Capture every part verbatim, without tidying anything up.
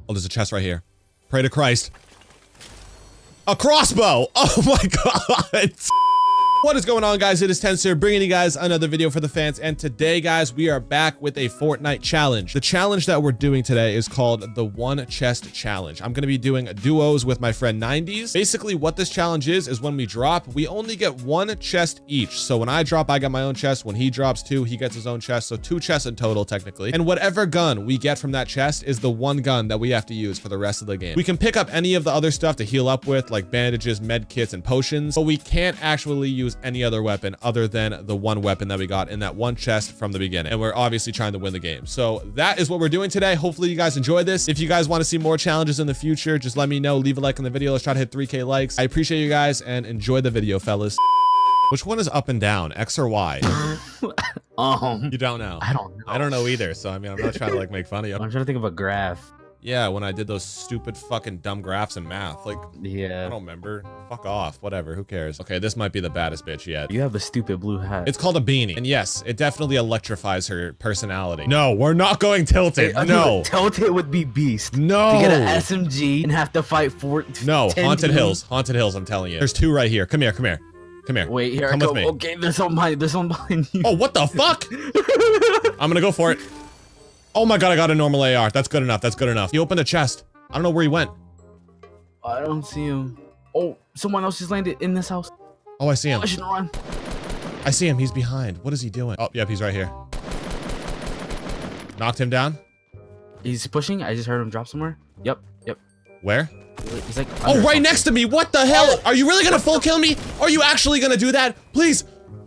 Oh, there's a chest right here. Pray to Christ. A crossbow! Oh my god! What is going on, guys? It is Tenser bringing you guys another video for the fans, and today, guys, we are back with a Fortnite challenge. The challenge that we're doing today is called the One Chest Challenge. I'm going to be doing duos with my friend nineties. Basically, what this challenge is, is when we drop, we only get one chest each. So when I drop, I get my own chest. When he drops two, he gets his own chest. So two chests in total, technically. And whatever gun we get from that chest is the one gun that we have to use for the rest of the game. We can pick up any of the other stuff to heal up with, like bandages, med kits, and potions, but we can't actually use any other weapon other than the one weapon that we got in that one chest from the beginning. And we're obviously trying to win the game. So that is what we're doing today. Hopefully you guys enjoy this. If you guys want to see more challenges in the future, just let me know. Leave a like on the video. Let's try to hit three K likes. I appreciate you guys and enjoy the video, fellas. Which one is up and down, X or Y? um, You don't know. I don't know. I don't know either. So I mean, I'm not trying to like make fun of you. I'm trying to think of a graph. Yeah, when I did those stupid fucking dumb graphs in math, like, Yeah. I don't remember. Fuck off. Whatever. Who cares? Okay, this might be the baddest bitch yet. You have a stupid blue hat. It's called a beanie. And yes, it definitely electrifies her personality. No, we're not going tilted. Hey, no. Tilted would be beast. No. To get an S M G and have to fight for No, Haunted teams. Hills. Haunted Hills, I'm telling you. There's two right here. Come here, come here. Come here. Wait, here Come I with go. me. Okay, there's one behind, there's one behind you. Oh, what the fuck? I'm gonna go for it. Oh my god, I got a normal A R. That's good enough. That's good enough. He opened a chest. I don't know where he went. I don't see him. Oh, someone else just landed in this house. Oh, I see him. I should run. I see him. He's behind. What is he doing? Oh, yep, he's right here. Knocked him down. He's pushing. I just heard him drop somewhere. Yep, yep. Where? He's like. Oh, right next to me. What the hell? Are you really gonna full kill me? Are you actually gonna do that? Please.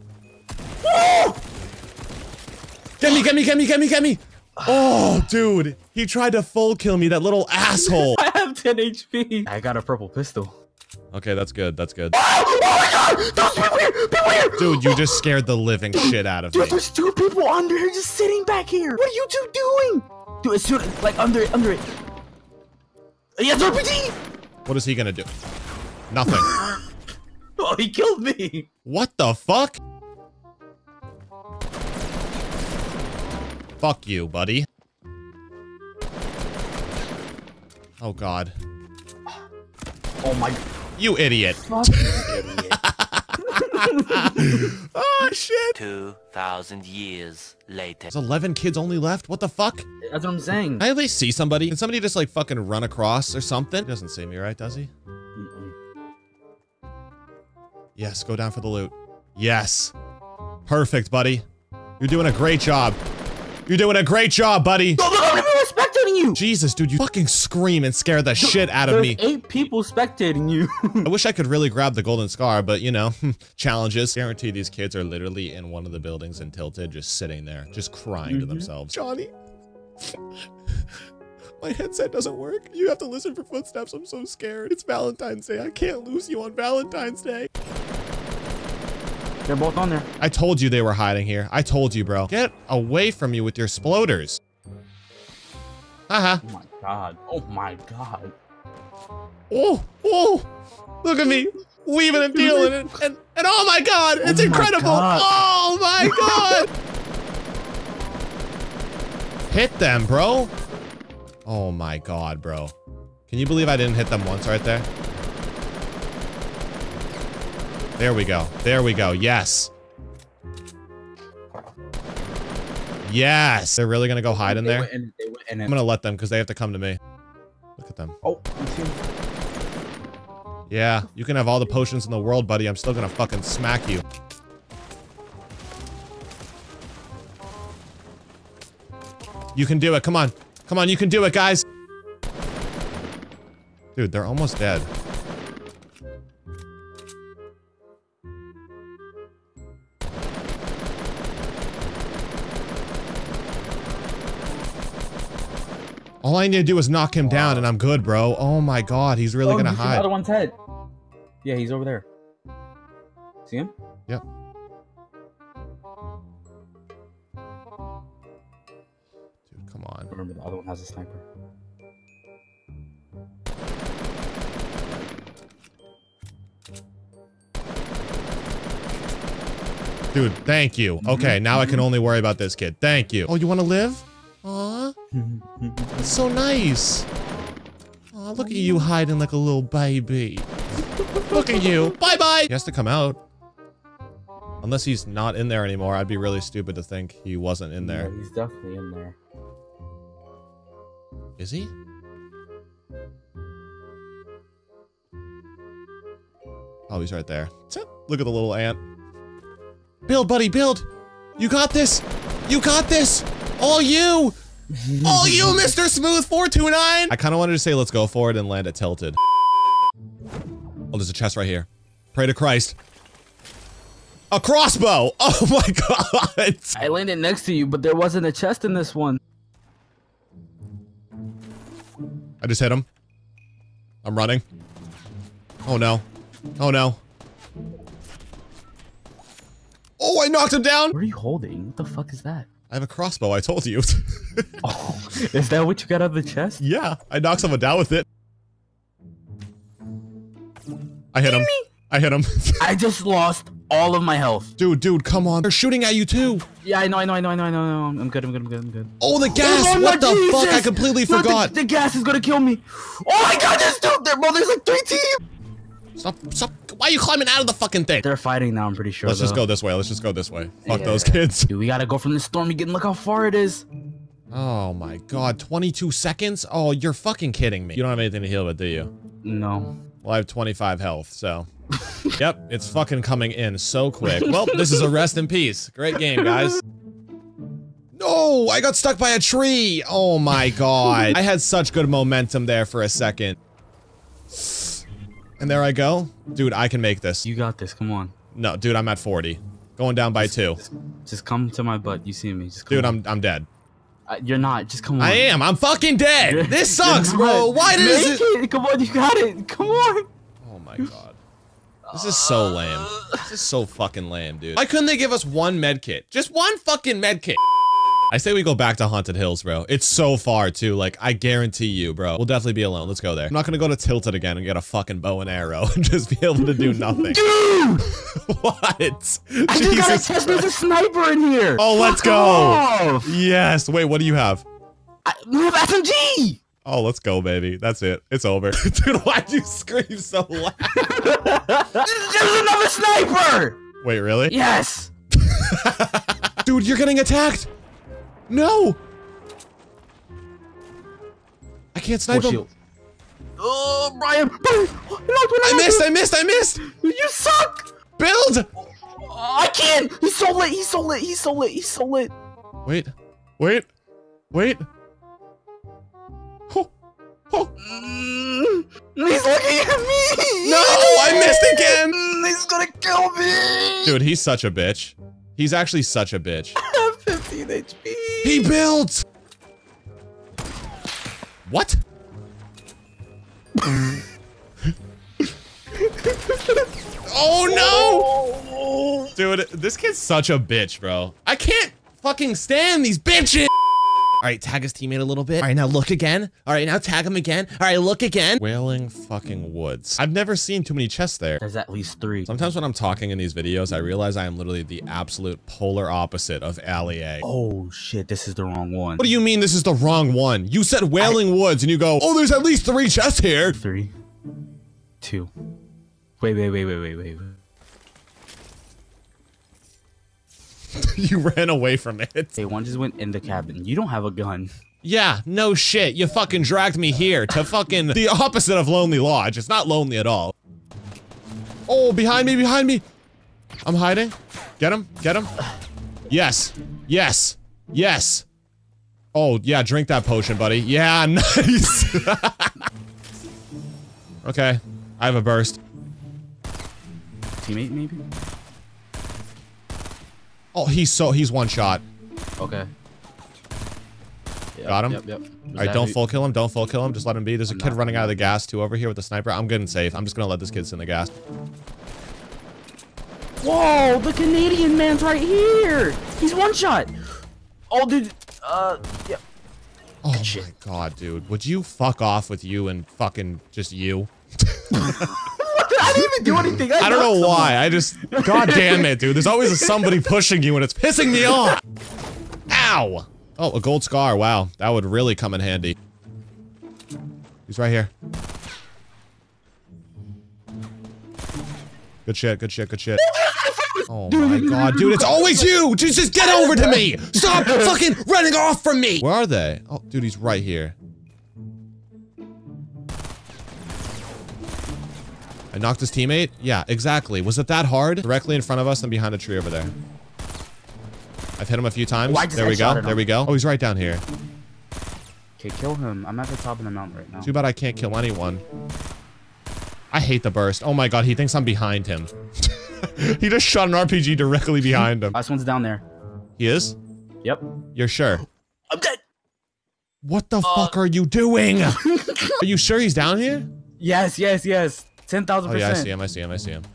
Get me, get me, get me, get me, get me. Oh, dude. He tried to full kill me, that little asshole. I have ten H P. I got a purple pistol. Okay, that's good. That's good. Oh my god! Those people here! People here! Dude, you just scared the living shit out of me. Dude, there's two people under here just sitting back here. What are you two doing? Dude, it's soon, like under it, under it. He has R P G! What is he gonna do? Nothing. Oh, he killed me. What the fuck? Fuck you, buddy. Oh god. Oh my. You idiot. Fuck idiot. Oh shit. Two thousand years later. There's eleven kids only left? What the fuck? That's what I'm saying. Can I at least see somebody? Can somebody just like fucking run across or something? He doesn't see me, right? Does he? Mm-mm. Yes, go down for the loot. Yes. Perfect, buddy. You're doing a great job. You're doing a great job, buddy. Oh, look, look, look, spectating you. Jesus, dude, you fucking scream and scare the shit out of There's me. eight people spectating you. I wish I could really grab the golden scar, but you know, challenges. Guarantee these kids are literally in one of the buildings in Tilted, just sitting there, just crying Mm-hmm. to themselves. Johnny, my headset doesn't work. You have to listen for footsteps. I'm so scared. It's Valentine's Day. I can't lose you on Valentine's Day. They're both on there. I told you they were hiding here. I told you, bro. Get away from me with your sploders. Haha. Oh my god. Oh my god. Oh, oh, look at me. Weaving and dealing and, and, and oh my god, it's Oh my incredible. God. Oh my god. Hit them, bro. Oh my god, bro. Can you believe I didn't hit them once right there? There we go. There we go. Yes. Yes. They're really gonna go hide in They there? went in- they went in I'm it. gonna let them because they have to come to me. Look at them. Oh, I see him. Yeah, you can have all the potions in the world, buddy. I'm still gonna fucking smack you. You can do it. Come on. Come on, you can do it, guys. Dude, they're almost dead. All I need to do is knock him down and I'm good, bro. Oh my god, he's really Oh, gonna you see hide. The other one's head. Yeah, he's over there. See him? Yep. Dude, come on. Remember, the other one has a sniper. Dude, thank you. Okay, now I can only worry about this kid. Thank you. Oh, you want to live? Aw. That's so nice. Oh, look at you hiding like a little baby. Look at you. Bye-bye. He has to come out. Unless he's not in there anymore. I'd be really stupid to think he wasn't in there. Yeah, he's definitely in there. Is he? Oh, he's right there. Look at the little ant. Build, buddy, build. You got this. You got this. All you. All you, Mister Smooth four two nine. I kind of wanted to say let's go for it and land it tilted. Oh, there's a chest right here. Pray to Christ. A crossbow. Oh my god. I landed next to you, but there wasn't a chest in this one. I just hit him. I'm running. Oh no. Oh no. Oh, I knocked him down! What are you holding? What the fuck is that? I have a crossbow, I told you. Oh, is that what you got out of the chest? Yeah, I knocked someone down with it. I hit him. I hit him. I just lost all of my health. Dude, dude, come on. They're shooting at you too. Yeah, I know, I know, I know, I know, I know. I'm good, I'm good, I'm good, I'm good. Oh, the gas! Oh, what the Jesus. fuck? I completely No, forgot. The, the gas is gonna kill me. Oh my god, there's two there, bro. There's like three teams. Stop, stop. Why are you climbing out of the fucking thing? They're fighting now, I'm pretty sure. Let's though. just go this way. Let's just go this way. Fuck Yeah. those kids. Dude, we gotta go from the storm again. Look how far it is. Oh my god, twenty-two seconds? Oh, you're fucking kidding me. You don't have anything to heal with, do you? No. Well, I have twenty-five health, so. Yep, it's fucking coming in so quick. Well, this is a rest in peace. Great game, guys. No, I got stuck by a tree. Oh my god. I had such good momentum there for a second. And there I go. Dude, I can make this. You got this, come on. No, dude, I'm at forty. Going down by two. Just, just come to my butt. You see me. Just come Dude, on. I'm I'm dead. Uh, you're not. Just come on. I am. I'm fucking dead. You're- This you're sucks, bro. not. Why does Make it? it? Come on, you got it. Come on. Oh my god. This is so lame. This is so fucking lame, dude. Why couldn't they give us one med kit? Just one fucking med kit. I say we go back to Haunted Hills, bro. It's so far, too. Like, I guarantee you, bro. We'll definitely be alone. Let's go there. I'm not gonna go to Tilted again and get a fucking bow and arrow and just be able to do nothing. Dude! What? I just got a test. There's a sniper in here. Oh, let's Fuck go. off. Yes. Wait, what do you have? I we have S M G. Oh, let's go, baby. That's it. It's over. Dude, why'd you scream so loud? There's another sniper. Wait, really? Yes. Dude, you're getting attacked. No! I can't snipe him. Oh, Brian! Brian! I missed, I missed, I missed! You suck! Build! Oh, I can't! He's so lit, he's so lit, he's so lit, he's so lit. Wait, wait, wait. Oh, oh. Mm, he's looking at me! No, I missed again! Mm, he's gonna kill me! Dude, he's such a bitch. He's actually such a bitch. I have fifteen H P. He built! What? Oh no! Dude, this kid's such a bitch, bro. I can't fucking stand these bitches! All right, tag his teammate a little bit. All right, now look again. All right, now tag him again. All right, look again. Wailing fucking Woods. I've never seen too many chests there. There's at least three. Sometimes when I'm talking in these videos, I realize I am literally the absolute polar opposite of Alley A. Oh shit, this is the wrong one. What do you mean this is the wrong one? You said Wailing Woods and you go, oh, there's at least three chests here. Three, two. Wait, wait, wait, wait, wait, wait. You ran away from it. Hey, one just went in the cabin. You don't have a gun. Yeah, no shit. You fucking dragged me here to fucking the opposite of Lonely Lodge. It's not lonely at all. Oh, behind me, behind me. I'm hiding. Get him, get him. Yes, yes, yes. Oh, yeah, drink that potion, buddy. Yeah, nice. Okay, I have a burst. Teammate, maybe? Oh, he's so, he's one shot. Okay. Yep, Got him? Yep, yep. All right, don't full kill him, don't full kill him, just let him be. There's a kid running out of the gas too over here with the sniper. I'm good and safe. I'm just gonna let this kid sit in the gas. Whoa, the Canadian man's right here. He's one shot. Oh, dude. Uh, yeah. Oh Shit. my god, dude. Would you fuck off with you and fucking just you? I didn't even do anything. I, I don't know knocked why. I just, god damn it, dude. There's always somebody pushing you and it's pissing me off. Ow. Oh, a gold scar. Wow. That would really come in handy. He's right here. Good shit, good shit, good shit. Oh my god, dude, it's always you! Just, just get over to me! Stop fucking running off from me! Where are they? Oh, dude, he's right here. I knocked his teammate? Yeah, exactly. Was it that hard? Directly in front of us and behind a tree over there. I've hit him a few times. Oh, there we go, there we go. Oh, he's right down here. Okay, kill him. I'm at the top of the mountain right now. Too bad I can't kill anyone. I hate the burst. Oh my god, he thinks I'm behind him. He just shot an R P G directly behind him. Last one's down there. He is? Yep. You're sure? I'm dead. What the uh, fuck are you doing? Are you sure he's down here? Yes, yes, yes. ten thousand Oh percent. yeah, I see him, I see him, I see him.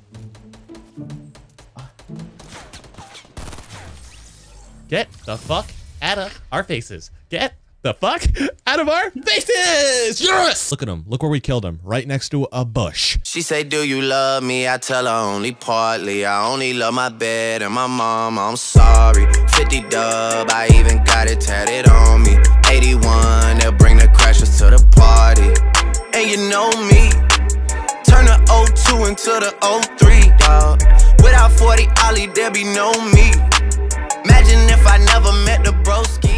Get the fuck out of our faces. Get the fuck out of our faces! Yes! Look at him. Look where we killed him. Right next to a bush. She say, do you love me? I tell her only partly. I only love my bed and my mom. I'm sorry. fifty dub, I even got it tatted on me. eighty-one, they'll bring the crashers to the party. And you know me. Turn the oh two into the oh three, dog. Without forty Ollie, there be no me. Imagine if I never met the broski.